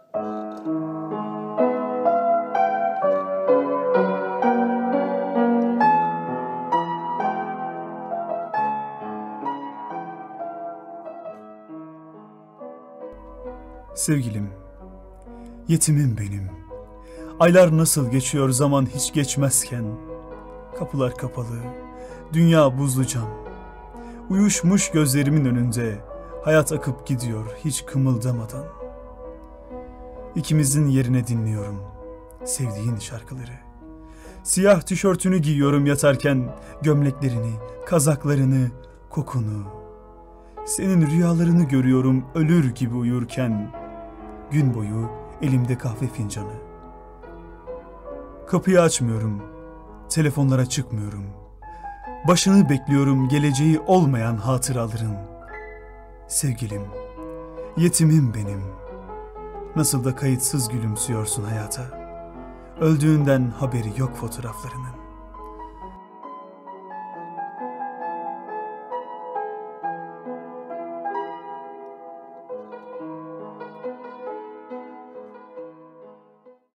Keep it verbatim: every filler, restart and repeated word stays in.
Sevgilim, yetimim benim. Aylar nasıl geçiyor zaman hiç geçmezken. Kapılar kapalı, dünya buzlu cam. Uyuşmuş gözlerimin önünde hayat akıp gidiyor hiç kımıldamadan. İkimizin yerine dinliyorum sevdiğin şarkıları. Siyah tişörtünü giyiyorum yatarken, gömleklerini, kazaklarını, kokunu. Senin rüyalarını görüyorum ölür gibi uyurken. Gün boyu elimde kahve fincanı. Kapıyı açmıyorum, telefonlara çıkmıyorum. Başını bekliyorum geleceği olmayan hatıraların. Sevgilim, yetimim benim. Nasıl da kayıtsız gülümsüyorsun hayata. Öldüğünden haberi yok fotoğraflarının.